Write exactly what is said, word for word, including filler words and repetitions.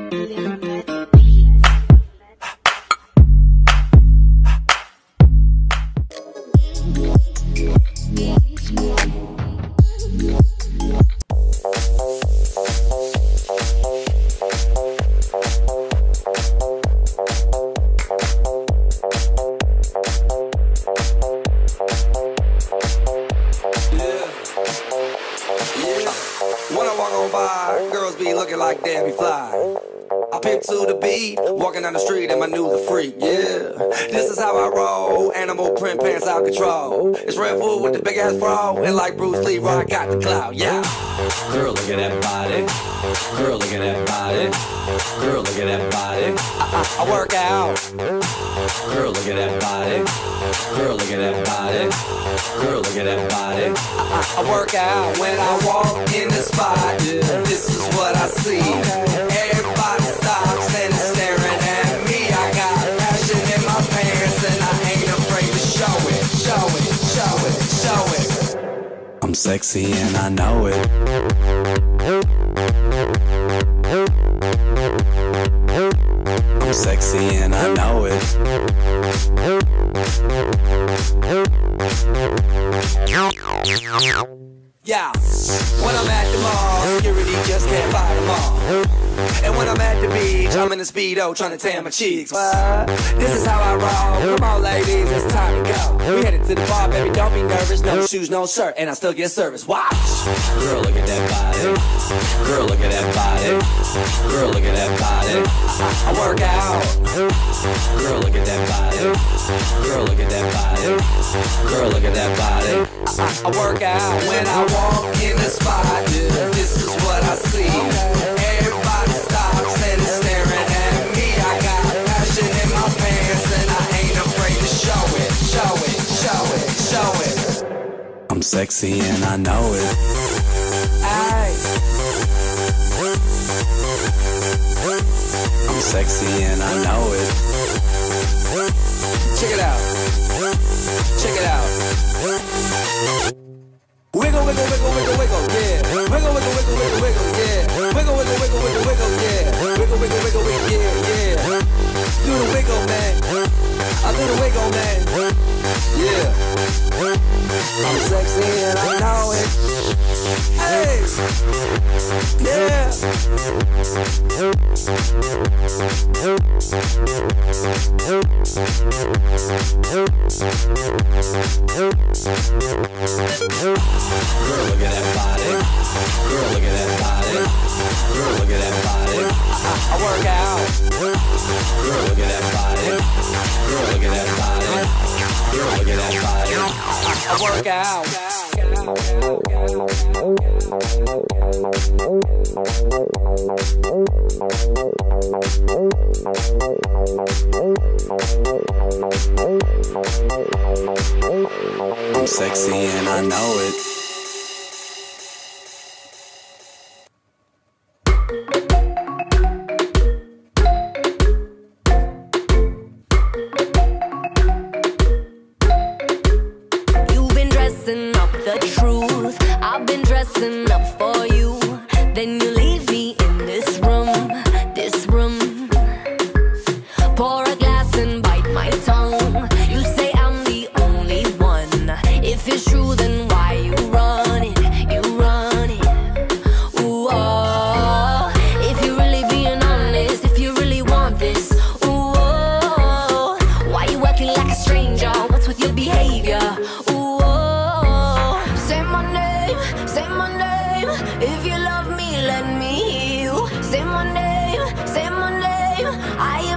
When I walk on by, girls be looking like Debbie Fly. I pimp to the beat, walking down the street and my new the freak, yeah. This is how I roll, animal print pants out control. It's Red Bull with the big ass fro, and like Bruce Lee, I got the clout, yeah. Girl, look at that body. Girl, look at that body. Girl, look at that body. I, I, I work out. Girl, look at that body. Girl, look at that body. Girl, look at that body. I, I, I work out when I walk in the spot. This is what I see. Everybody stops and is staring at me. I got passion in my pants and I ain't afraid to show it, show it, show it, show it. I'm sexy and I know it. I'm sexy and I know it. Yeah, when I'm at the mall, security just can't fight them all. And when I'm at the beach, I'm in a Speedo trying to tan my cheeks. What? This is how I roll. Come on, ladies, it's time to go. We headed to the bar, baby, don't be nervous. No shoes, no shirt, and I still get service. Watch. Girl, look at that body. Girl, look at that body. Girl, look at that body. I, I work out. Girl, look at that body. Girl, look at that body. Girl, look at that body. I, I, I work out when I walk in the spot. This is what I see. Everybody stops and is staring at me. I got passion in my pants and I ain't afraid to show it, show it, show it, show it. I'm sexy and I know it. Aye. I'm sexy and I know it. Check it out. Check it out. Wiggle, wiggle, wiggle, wiggle, wiggle, yeah. Wiggle, wiggle, wiggle, wiggle, wiggle, yeah. Wiggle, wiggle, wiggle, wiggle, wiggle, yeah. Wiggle, wiggle, wiggle, wiggle, yeah, yeah. Do the wiggle, man. I do the wiggle, man. Yeah. I'm sexy and I know it. Hey. Yeah. Girl, look at that body. Girl, look at that body. Girl, look at that body. I, I work out. Girl, look at that body. Girl, look at that body. Girl, look at that body. I, I work out. I'm sexy and I know it. You've been dressing up the truth. I've been dressing up for you. Then you leave me in this room, this room. Pour a glass and bite my tongue. You say I'm the only one. If it's true, then why you run it? You run it. Ooh, oh. If you're really being honest, if you really want this, ooh, oh. Why you acting like a stranger? What's with your behavior? Ooh, oh. Say my name, say my name. If you love me, let me hear you. Say my name, say my name. I am